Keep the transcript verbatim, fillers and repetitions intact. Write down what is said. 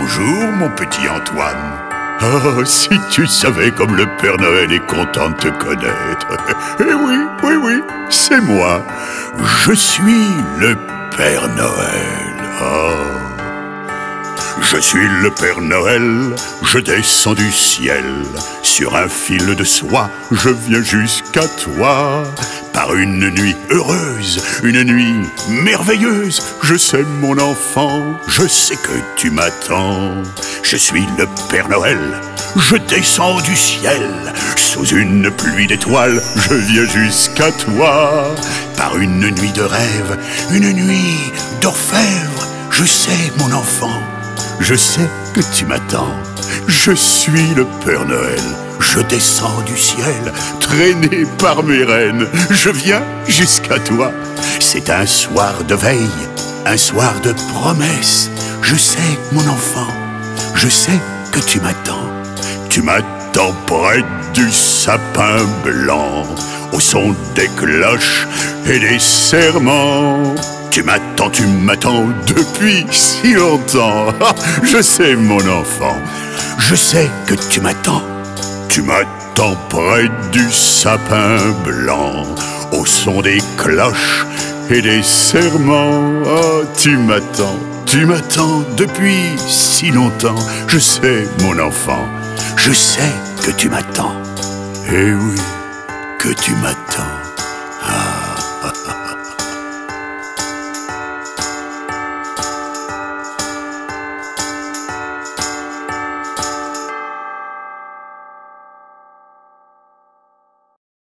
Bonjour mon petit Antoine. Oh, si tu savais comme le Père Noël est content de te connaître. Eh oui, oui, oui, c'est moi. Je suis le Père Noël. Oh. Je suis le Père Noël, je descends du ciel. Sur un fil de soie, je viens jusqu'à toi. Par une nuit heureuse, une nuit merveilleuse. Je sais mon enfant, je sais que tu m'attends. Je suis le Père Noël, je descends du ciel. Sous une pluie d'étoiles, je viens jusqu'à toi. Par une nuit de rêve, une nuit d'orfèvre. Je sais mon enfant, je sais que tu m'attends. Je suis le Père Noël, je descends du ciel, traîné par mes reines, je viens jusqu'à toi. C'est un soir de veille, un soir de promesse. Je sais, mon enfant, je sais que tu m'attends. Tu m'attends près du sapin blanc, au son des cloches et des serments. Tu m'attends, tu m'attends depuis si longtemps. Je sais, mon enfant, je sais que tu m'attends. Tu m'attends près du sapin blanc, au son des cloches et des serments. Oh, tu m'attends, tu m'attends depuis si longtemps. Je sais, mon enfant, je sais que tu m'attends. Eh oui, que tu m'attends.